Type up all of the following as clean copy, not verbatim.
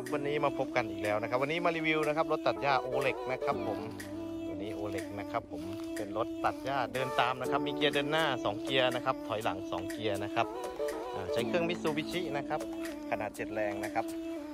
วันนี้มาพบกันอีกแล้วนะครับวันนี้มารีวิวนะครับรถตัดหญ้าโอเล็กนะครับผมตัวนี้โอเล็กนะครับผมเป็นรถตัดหญ้าเดินตามนะครับมีเกียร์เดินหน้า2เกียร์นะครับถอยหลัง2เกียร์นะครับใช้เครื่องมิตซูบิชินะครับขนาด7แรงนะครับ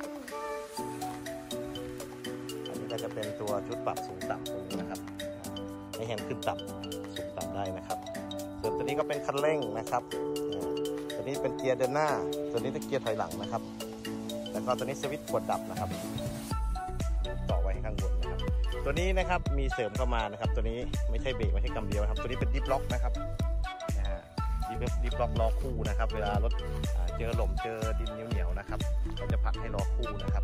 อันนี้ก็จะเป็นตัวชุดปรับสูงต่ำตรงนี้นะครับให้เห็นขึ้นต่ำสูงต่ำได้นะครับส่วนตัวนี้ก็เป็นคันเร่งนะครับตัวนี้เป็นเกียร์เดินหน้าตัวนี้เป็นเกียร์ถอยหลังนะครับแล้วก็ตัวนี้สวิตช์กดดับนะครับต่อไว้ข้างบนนะครับตัวนี้นะครับมีเสริมเข้ามานะครับตัวนี้ไม่ใช่เบรกไม่ใช่กำเดียวนะครับตัวนี้เป็นดิฟล็อกนะครับดิฟล็อกล้อคู่นะครับเวลารถเจอหล่มเจอดินเหนียวๆนะครับเราจะพักให้ล้อคู่นะครับ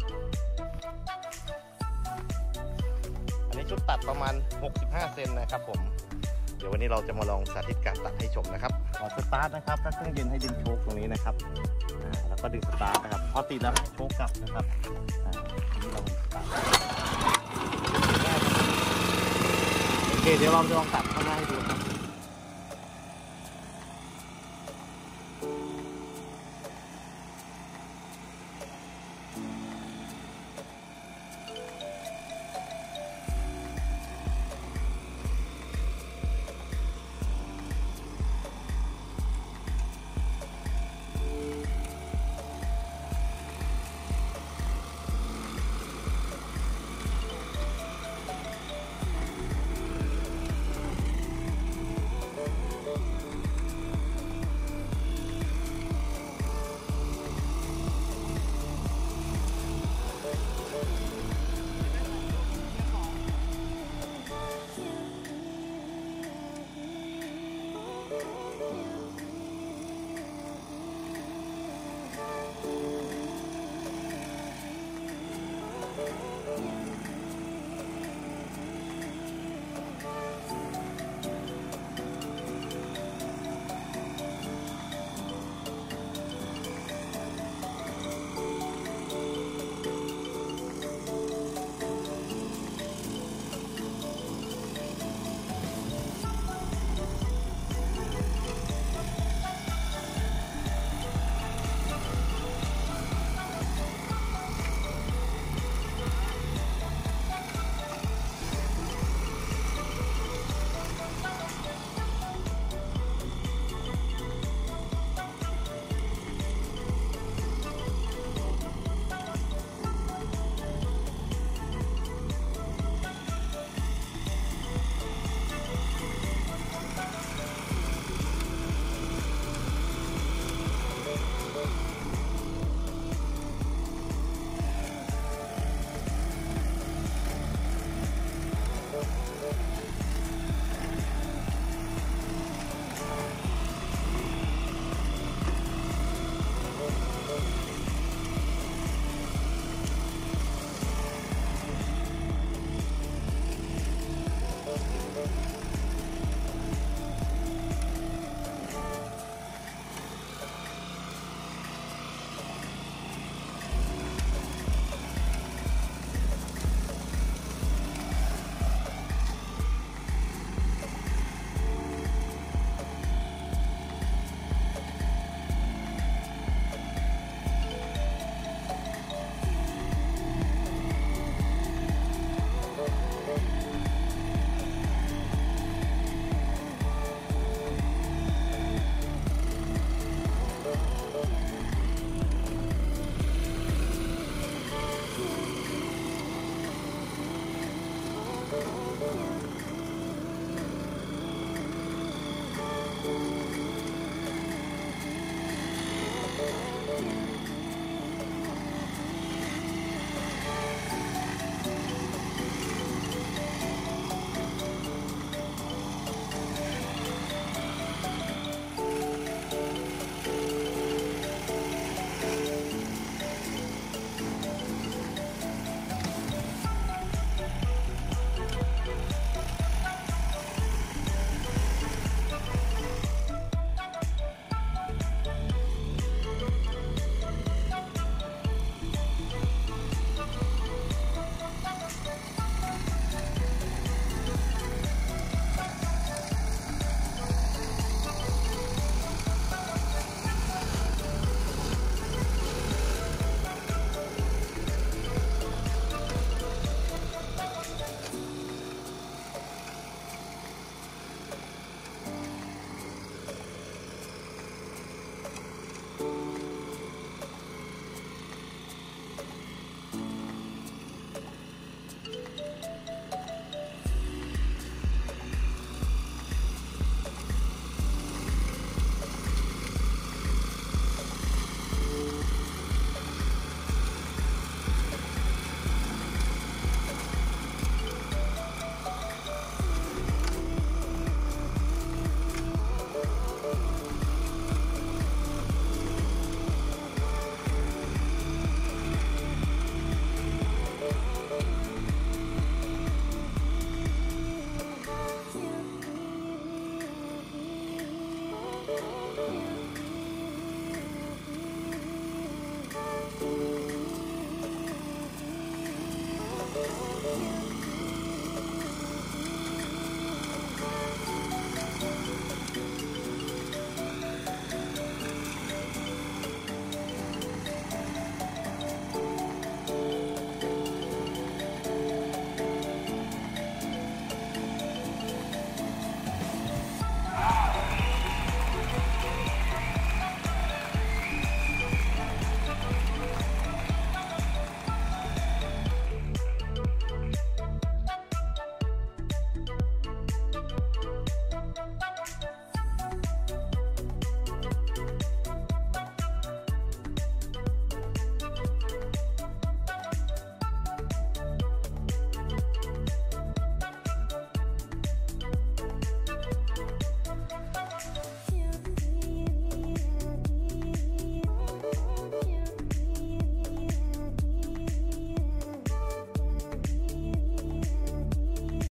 อันนี้ชุดตัดประมาณ65เซนนะครับผมเดี๋ยววันนี้เราจะมาลองสาธิตการตัดให้ชมนะครับขอสตาร์ทนะครับถ้าเครื่องเย็นให้ดึงโชคตรงนี้นะครับแล้วก็ดึงสตาร์ทนะครับพอติดแล้วโชคกลับนะครับทีนี้เราสตาร์ทโอเคเดี๋ยวเราจะลองตัดข้างหน้าให้ดูครับ